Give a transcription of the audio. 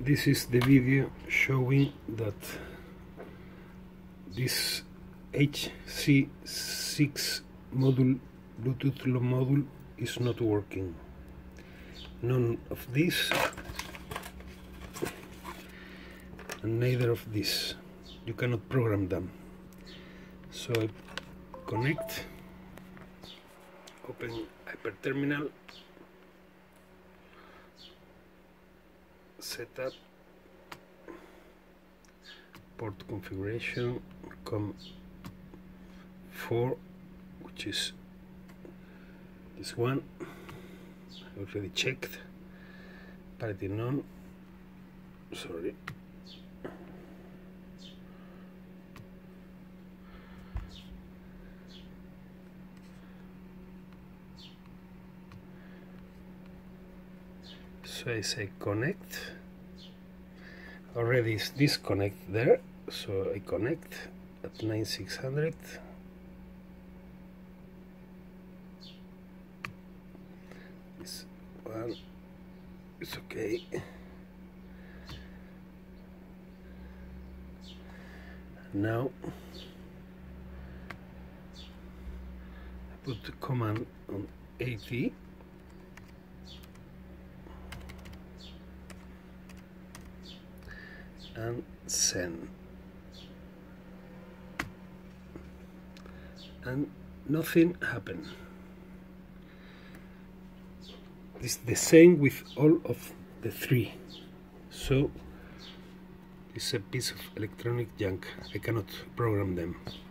This is the video showing that this HC6 module, Bluetooth low module, is not working. None of this and neither of this. You cannot program them. So I connect, open hyperterminal, setup, port configuration, COM4, which is this one. I already checked. Parity none. Sorry. So I say connect. Already is disconnect there, so I connect at 9600. This one is okay. Now I put the command on AT. And send, and nothing happened. It's the same with all of the three, so it's a piece of electronic junk. I cannot program them.